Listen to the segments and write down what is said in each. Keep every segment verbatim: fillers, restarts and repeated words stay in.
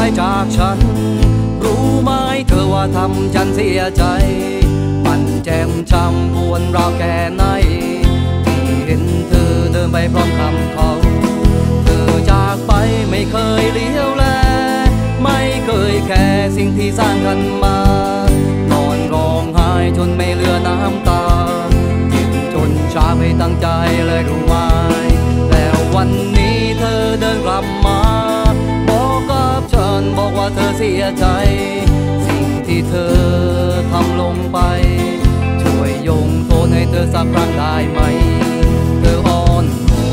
จากฉันรู้ไหมเธอว่าทำฉันเสียใจมันแจ่มช้ำปวดร้าวแค่ไหนที่เห็นเธอเดินไปพร้อมคำเขาเธอจากไปไม่เคยเลี้ยวแลไม่เคยแค่สิ่งที่สร้างกันมานอนร้องไห้จนไม่เหลือน้ำตาเจ็บจนชาไม่ตั้งใจเลยรู้ไหมแล้ววันนี้เธอเดินกลับมาบอกกับฉันบอกว่าเธอเสียใจสิ่งที่เธอทำลงไปช่วยยงโทษให้เธอสักครั้งได้ไหมเธออ่อน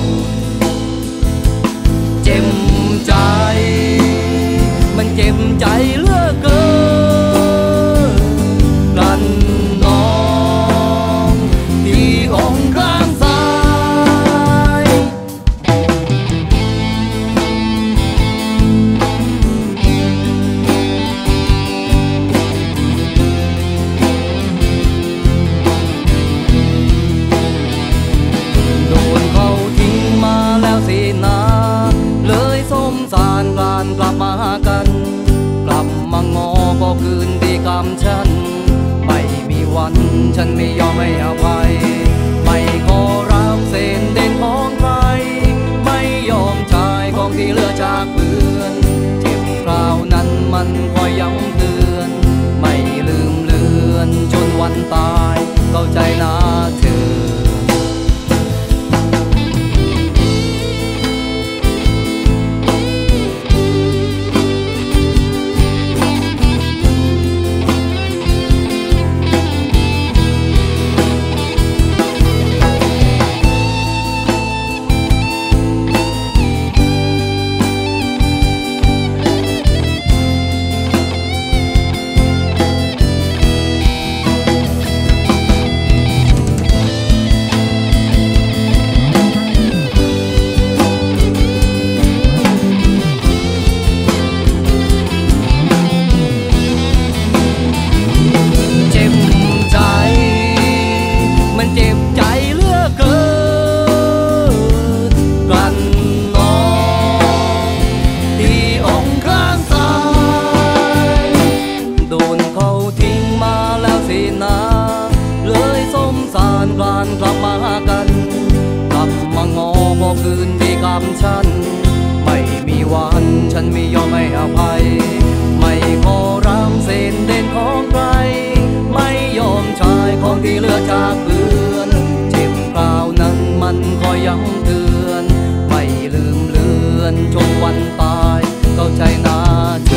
เจ็บใจมันเจ็บใจเหลือเกินกันน้องที่องค์ข้างซ้ายโดนเขาทิ้งมาแล้วสินะเลยสมสารการกลับมาหากันกลับมางอก็คืนดีกรรมฉันไม่มีวันฉันไม่ยอมให้อภัยไม่ขอรับเศษเด่นของใครไม่ยอมชายของที่เหลือจากเพื่อนเจ็บคราวนั้นมันคอยย้ำเตือนไม่ลืมเลือนจนวันตายเข้าใจนะเธอกลับมาหากันกลับมางอบอกคืนดีกรรมฉันไม่มีวันฉันไม่ยอมให้อภัยไม่ขอรับเศษเด่นของใครไม่ยอมชายของที่เหลือจากเพื่อนเจ็บคราวนั้นมันคอยย้ำเตือนไม่ลืมเลือนจนวันตายเข้าใจนะ